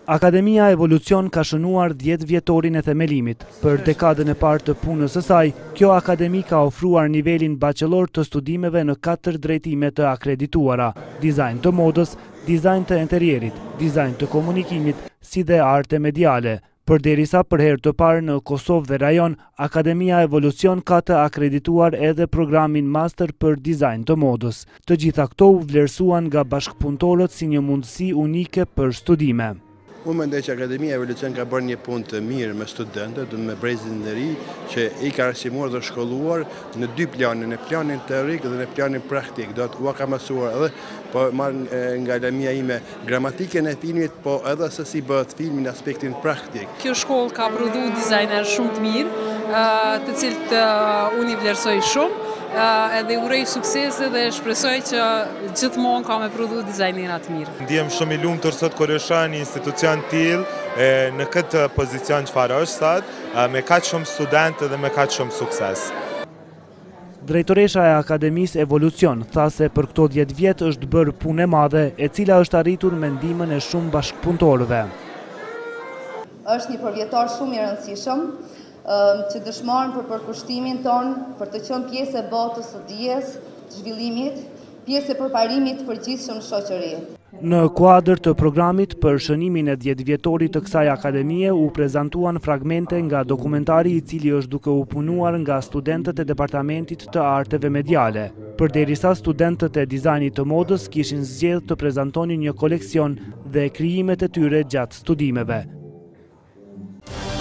Akademia Evolucion ka shënuar 10 vjetorin e themelimit. Për dekadën e parë të punës së saj, kjo akademi ka ofruar nivelin bachelor të studimeve në 4 drejtime të akredituara: dizajn të modës, dizajn të interierit, dizajn të komunikimit, si dhe arte mediale. Përderisa për herë të parë në Kosovë dhe rajon, Akademia Evolucion ka të akredituar edhe programin master për dizajn të modës. Të gjitha këto u vlerësuan nga bashkëpunëtorët si një mundësi unike për studime. Unë mendoj që Akademia Evolucion ka bërë një punë të mirë me studentët, me brezin e ri, që i ka arsimuar dhe shkolluar në 2 plane, në planin teorik dhe në planin praktik. Do të ka mësuar edhe, po marrë nga lamia ime gramatikën e filmit, po edhe se si bëhet filmi në aspektin praktik. Kjo shkollë ka prodhu dizajner shumë të mirë, të cilët unë i vlerësoj shumë, edhe uroj suksese dhe shpresoj që gjithmonë ka me prodhu dizajnera të mirë. Ndihem shumë i lumtur sot kur është një institucion tillë në këtë pozicion çfarë është sot, me kaq shumë studentë dhe me kaq shumë sukses. Drejtoresha e Akademisë Evolucion tha se për këto 10 vjet është bërë punë e madhe, e cila është arritur me ndihmën e shumë bashkëpunëtorëve. Është një përvjetar shumë i rëndësishëm, që dëshmojnë për përkushtimin tonë, për të qenë pjesë e botës së dijes, të zhvillimit, pjesë e përparimit të përgjithshëm në shoqëri. Në kuadër të programit për shënimin e 10 vjetorit të kësaj akademie u prezantuan fragmente nga dokumentari i cili është duke u punuar nga studentët e Departamentit të Arteve Mediale. Përderisa studentët e dizajnit të modës kishin zgjedhur të prezantonin një koleksion dhe krijimet e tyre gjatë studimeve.